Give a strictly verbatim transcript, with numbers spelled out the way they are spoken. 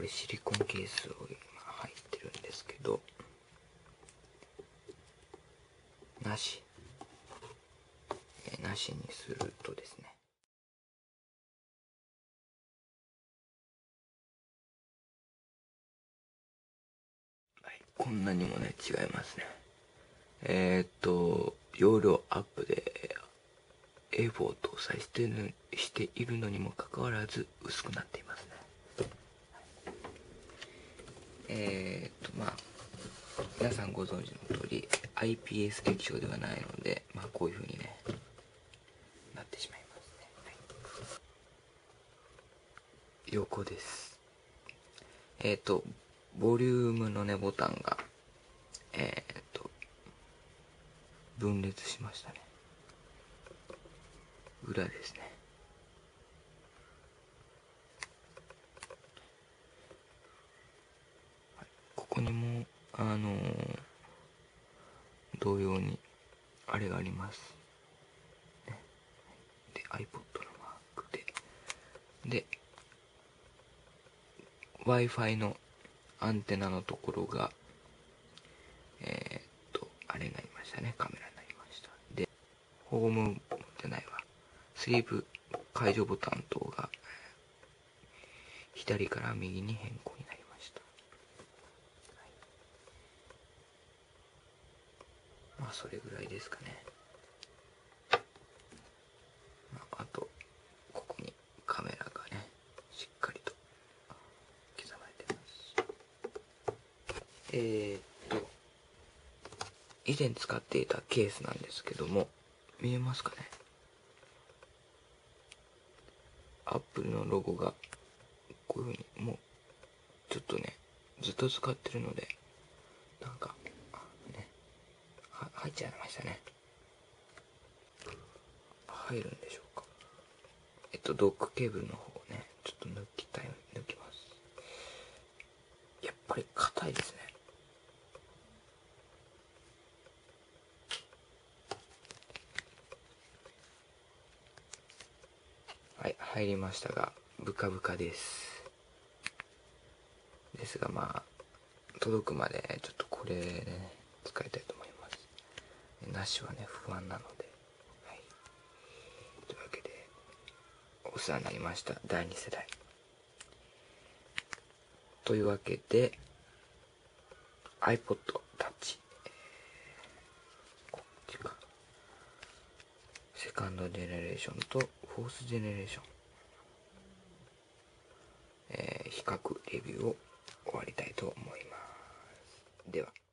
れシリコンケースを今入ってるんですけど、なし、えなしにするとですね、はい、こんなにもね違いますね。えー、っと容量アップで エーフォー 搭載しているしているのにもかかわらず薄くなっていますね。えー、っとまあ皆さんご存知の通り アイピーエス 液晶ではないので、まあ、こういう風にねなってしまいますね。はい、横です。えー、っとボリュームのねボタンがえー、っと分裂しましたね。裏ですね。ここにもあのー、同様にあれがあります、ね、で iPod のマークでで Wi-Fi のアンテナのところがえー、っとあれになりましたね。カメラになりました。でホームじゃないわスリープ解除ボタン等が左から右に変更になりました。まあそれぐらいですかね。まあ、あとここにカメラがねしっかりと刻まれてます。えー、っと以前使っていたケースなんですけども、見えますかね。アップルのロゴがこういう風にもうちょっとねずっと使ってるのでなんかねは入っちゃいましたね。入るんでしょうか。えっとドックケーブルの方をねちょっと抜きたい抜きます。やっぱり硬いですね。はい、入りましたがブカブカですですが、まあ届くまでちょっとこれでね使いたいと思います。なしはね不安なので、はい、というわけでお世話になりましただいに世代というわけで iPod Touch、えー、こっちかセカンドジェネレーションとフォースジェネレーション、えー、比較レビューを終わりたいと思います。では。